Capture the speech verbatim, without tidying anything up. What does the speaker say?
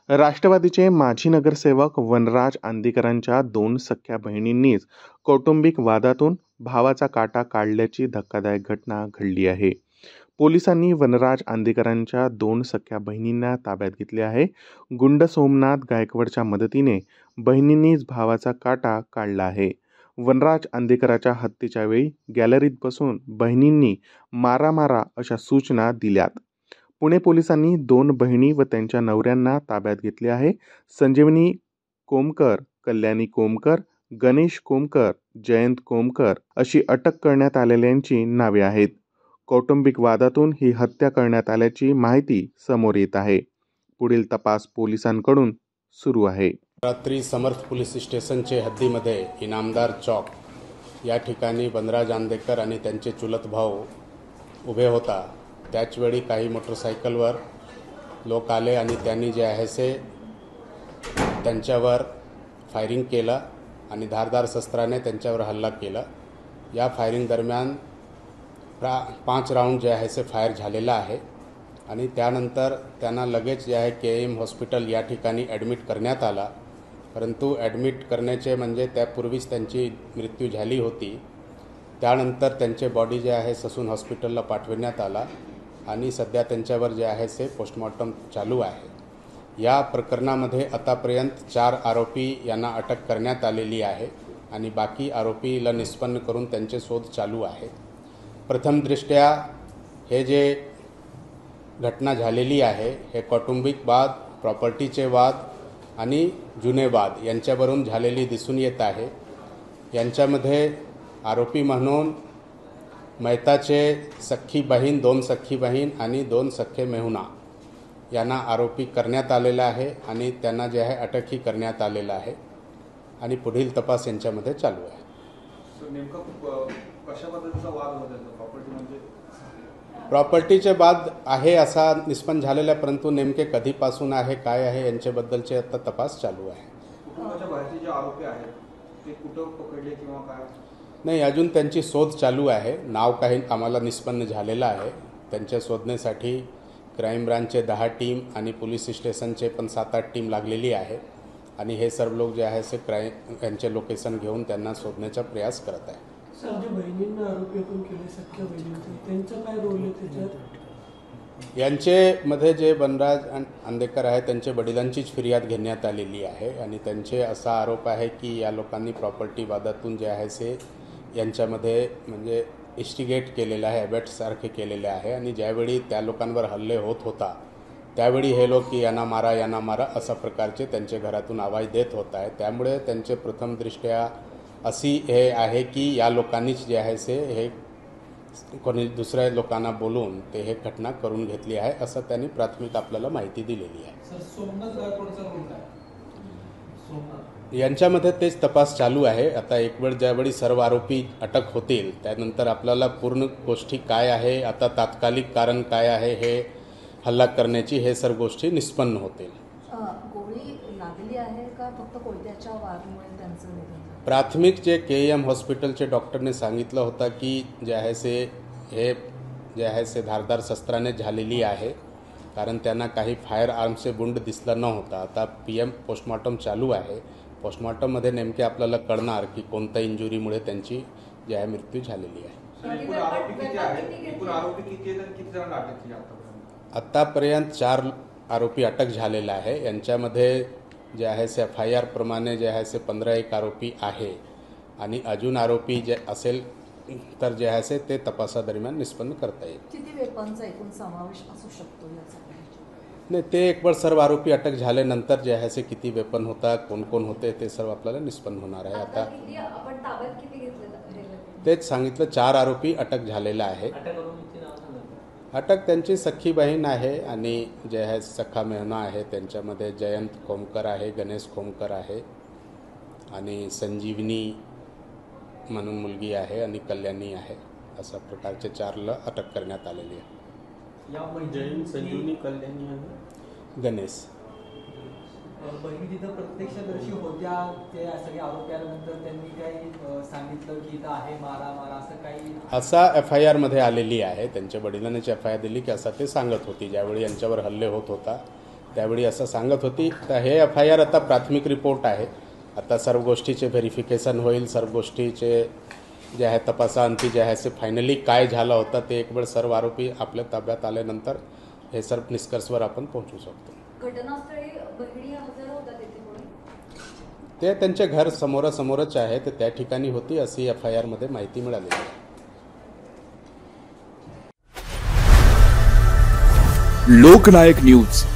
राष्ट्रवादीचे माजी नगरसेवक वनराज आंदेकरांच्या दोन सख्ख्या बहिणींनीच कौटुंबिक वादातून भावाचा काटा काढल्याची धक्कादायक घटना घडली आहे. पोलिसांनी वनराज आंदेकरांच्या दोन सख्ख्या बहिणींना ताब्यात घेतले आहे. गुंड सोमनाथ गायकवाडच्या मदतीने बहिणींनीच भावाचा काटा काढला आहे. वनराज आंदेकराच्या हत्येच्या वेळी गॅलरीत बसून बहिणींनी मारा मारा अशा सूचना दिल्यात. पुणे पोलिसांनी दोन बहिणी व त्यांच्या नवऱ्यांना ताब्यात घेतले आहे. संजीवनी कोमकर, कल्याणी कोमकर, गणेश कोमकर, जयंत कोमकर अशी अटक करण्यात आलेल्यांची नावे आहेत. कौटुंबिक वादातून ही हत्या करण्यात आल्याची माहिती समोर येत आहे. पुढील तपास पोलिसांकडून सुरू आहे. रात्री समर्थ पोलीस स्टेशनचे हद्दीमध्ये इनामदार चौक या ठिकाणी वनराज आंदेकर आणि त्यांचे चुलत भाऊ उभे होता. त्याचवेळी काही मोटरसायकलवर लोक आले आणि त्यांनी जे आहे से त्यांच्यावर फायरिंग केलं आणि धारदार शस्त्राने त्यांच्यावर हल्ला केला. या फायरिंग दरम्यान प्रा पाच राऊंड जे आहे से फायर झालेला आहे आणि त्यानंतर त्यांना लगेच जे आहे के एम हॉस्पिटल या ठिकाणी ॲडमिट करण्यात आला. परंतु ॲडमिट करण्याचे म्हणजे त्यापूर्वीच त्यांची मृत्यू झाली होती. त्यानंतर त्यांचे बॉडी जे आहे ससून हॉस्पिटलला पाठविण्यात आला आणि सध्या त्यांच्यावर जे आहे से पोस्टमॉर्टम चालू आहे. या प्रकरणामध्ये आतापर्यंत चार आरोपी यांना अटक करण्यात आलेली आहे आणि बाकी आरोपीला निष्पन्न करून त्यांचे शोध चालू आहे. प्रथमदृष्ट्या हे जे घटना झालेली आहे हे कौटुंबिक वाद, प्रॉपर्टीचे वाद आणि जुने वाद यांच्यावरून झालेली दिसून येत आहे. यांच्यामध्ये आरोपी म्हणून मैताचे सख्खी बहीण, दोन सख्खी बहीण आणि दोन सख्खे मेहुणा यांना आरोपी करण्यात आलेला आहे आणि त्यांना जे आहे अटकही करण्यात आलेला आहे आणि पुढील तपास यांच्यामध्ये चालू आहे. कशा पद्धतीचा वाद होता? प्रॉपर्टी म्हणजे प्रॉपर्टीचे वाद आहे असा निष्पन्न झालेला, परंतु नेमके कधीपासून आहे काय आहे यांच्याबद्दलचे आता तपास चालू आहे. कुटुंबाच्या बाहेरचे जे आरोपी आहेत ते कुठं पकडले किंवा काय? नाही, अजून त्यांची शोध चालू आहे. नाव काही आम्हाला निष्पन्न झालेलं आहे. त्यांच्या शोधण्यासाठी क्राईम ब्रांचचे दहा टीम आणि पोलीस स्टेशनचे पण सात आठ टीम लागलेली आहे आणि हे सर्व लोक जे आहे ते क्राईम यांचे लोकेशन घेऊन त्यांना शोधण्याचा प्रयास करत आहे. सर, जे बहिणींना आरोपी आपण केले सख्ख्या बहिणींचे, त्यांचं काय रोल आहे त्याच्यात? यांचे मध्ये जे वनराज आंदेकर आहे त्यांच्या वडिलांचीच फिर्याद घेण्यात आलेली आहे आणि त्यांचे असा आरोप आहे की या लोकांनी प्रॉपर्टी वादातून जे आहे से यांच्यामध्ये म्हणजे इस्टिगेट केलेलं आहे, अबॅटसारखे केलेले आहे आणि ज्यावेळी त्या लोकांवर हल्ले होत होता त्यावेळी हे लोक की यांना मारा यांना मारा अशा प्रकारचे त्यांच्या घरातून आवाज देत होत आहे. त्यामुळे त्यांचे प्रथमदृष्ट्या अशी हे आहे की या लोकांनीच जे आहे से हे कोणी दुसऱ्या लोकांना बोलून ते हे घटना करून घेतली आहे असं त्यांनी प्राथमिक आपल्याला माहिती दिलेली आहे. सर, सोमनाथ गायकवाडचा रोल काय? सोमनाथ यांच्यामध्ये तेच तपास चालू आहे. आता एक वेळ ज्यावेळी सर्व आरोपी अटक होतील त्यानंतर आपल्याला पूर्ण गोष्टी काय आहे, आता तात्कालिक कारण काय आहे हे हल्ला करण्याची, हे सर्व गोष्टी निष्पन्न होतील. गोळी लागली आहे का फक्त कोयत्याच्या वारामुळे त्यांचं निधन? प्राथमिक जे के एम हॉस्पिटलचे डॉक्टरने सांगितलं होतं की जे आहे से हे जे आहे से धारदार शस्त्राने झालेली आहे, कारण त्यांना काही फायर आर्मचे गुंड दिसलं नव्हता. आता पी एम पोस्टमॉर्टम चालू आहे. पोस्टमॉर्टममध्ये नेमके आपल्याला कळणार की कोणत्या इंजुरीमुळे त्यांची जी आहे मृत्यू झालेली आहे. आत्तापर्यंत चार आरोपी अटक झालेला आहे. यांच्यामध्ये जे आहे से एफ आय आर प्रमाणे जे आहे से पंधरा एक आरोपी आहे आणि अजून आरोपी जे असेल तर जे आहे से ते तपासादरम्यान निष्पन्न करता येईल. किती वेपनचा एकूण समावेश असू शकतो याचा? नाही, ते एक वेळ सर्व आरोपी अटक झाल्यानंतर जे आहे से किती वेपन होता, कोण कोण होते ते सर्व आपल्याला निष्पन्न होणार आहे. आता आपण ताब्यात किती घेतले? तेच सांगितलं, चार आरोपी अटक झालेला आहे. अटक त्यांची सख्खी बहीण आहे आणि जे आहे सख्खा मेहुणा आहे. त्यांच्यामध्ये जयंत खोमकर आहे, गणेश खोमकर आहे आणि संजीवनी म्हणून मुलगी आहे आणि कल्याणी आहे. अशा प्रकारचे चारला अटक करण्यात आलेली आहे. जयंत, संजीवनी, कल्याणी आणि गणेश. बहिणी तिथं प्रत्यक्षदर्शी होत्या, ते सगळे आरोपी आल्यानंतर त्यांनी काही सांगितलं की इथं आहे मारा मारा असं काही? असा एफ आय आरमध्ये आलेली आहे. त्यांच्या वडिलांनीच एफ आय आर दिली की असं ते सांगत होती ज्यावेळी यांच्यावर हल्ले होत होता त्यावेळी असं सांगत होती. तर हे एफ आय आर आता प्राथमिक रिपोर्ट आहे. आता सर्व गोष्टीचे व्हेरिफिकेशन होईल, सर्व गोष्टीचे जे आहे तपासाअंती जे आहे ते फायनली काय झालं होतं ते एक वेळ सर्व आरोपी आपल्या ताब्यात आल्यानंतर हे सर्व निष्कर्षवर आपण पोहोचू शकतो. घटनास्थळी बहिणी हजर होतात तिथे कोणी? ते त्यांचे घर समोरासमोरच आहे, तर त्या ठिकाणी होती अशी एफ आय आरमध्ये माहिती मिळाली आहे. लोकनायक न्यूज